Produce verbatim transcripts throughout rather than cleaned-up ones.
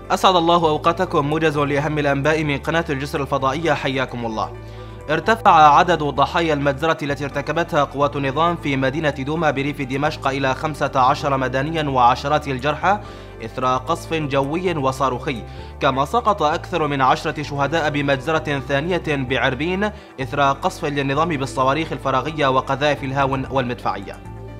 أسعد الله أوقاتكم. موجز لأهم الأنباء من قناة الجسر الفضائية، حياكم الله. ارتفع عدد ضحايا المجزرة التي ارتكبتها قوات النظام في مدينة دوما بريف دمشق إلى خمسة عشر مدنيا وعشرات الجرحى إثر قصف جوي وصاروخي، كما سقط أكثر من عشرة شهداء بمجزرة ثانية بعربين إثر قصف للنظام بالصواريخ الفراغية وقذائف الهاون والمدفعية.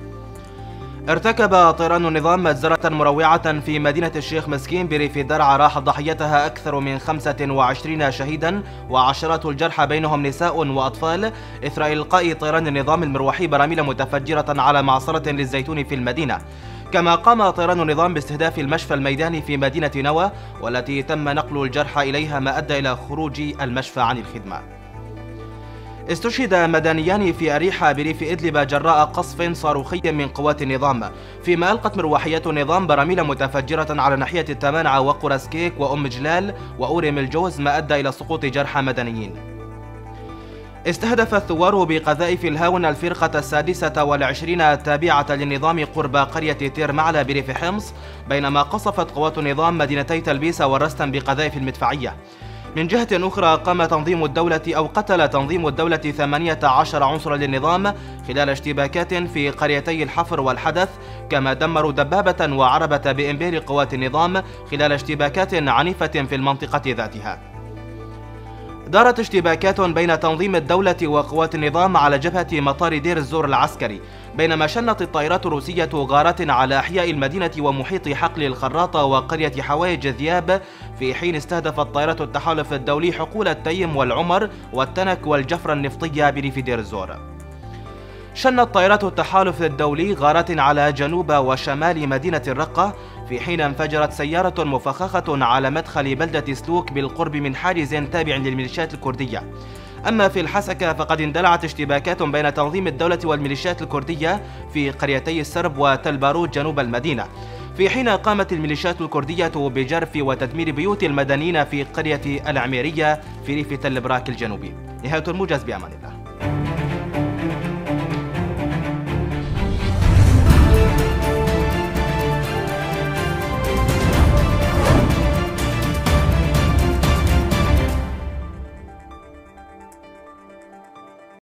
ارتكب طيران النظام مجزرة مروعة في مدينة الشيخ مسكين بريف درعا راح ضحيتها أكثر من خمسة وعشرين شهيدا وعشرات الجرحى بينهم نساء وأطفال إثر إلقاء طيران النظام المروحي براميل متفجرة على معصرة للزيتون في المدينة. كما قام طيران النظام باستهداف المشفى الميداني في مدينة نوى والتي تم نقل الجرحى إليها، ما أدى إلى خروج المشفى عن الخدمة. استشهد مدنيان في أريحة بريف إدلب جراء قصف صاروخي من قوات النظام، فيما ألقت مروحيات النظام براميل متفجرة على ناحية التمانعة وقرسكيك وأم جلال وأورم الجوز، ما أدى إلى سقوط جرحى مدنيين. استهدف الثوار بقذائف الهاون الفرقة السادسة والعشرين التابعة للنظام قرب قرية تير معلى بريف حمص، بينما قصفت قوات النظام مدينتي تلبيسة والرستم بقذائف المدفعية. من جهة أخرى قام تنظيم الدولة أو قتل تنظيم الدولة ثمانية عشر عنصرا للنظام خلال اشتباكات في قريتي الحفر والحدث، كما دمروا دبابة وعربة بإمبير قوات النظام خلال اشتباكات عنيفة في المنطقة ذاتها. دارت اشتباكات بين تنظيم الدولة وقوات النظام على جبهة مطار دير الزور العسكري، بينما شنت الطائرات الروسية غارات على أحياء المدينة ومحيط حقل الخراطة وقرية حوايج ذياب، في حين استهدفت طائرات التحالف الدولي حقول التيم والعمر والتنك والجفرة النفطية بريف دير الزور. شنت طائرات التحالف الدولي غارات على جنوب وشمال مدينة الرقة، في حين انفجرت سيارة مفخخة على مدخل بلدة سلوك بالقرب من حاجز تابع للميليشيات الكردية. أما في الحسكة فقد اندلعت اشتباكات بين تنظيم الدولة والميليشيات الكردية في قريتي السرب وتل باروت جنوب المدينة، في حين قامت الميليشيات الكردية بجرف وتدمير بيوت المدنيين في قرية العميرية في ريف تل براك الجنوبي. نهاية الموجز، بأمان الله.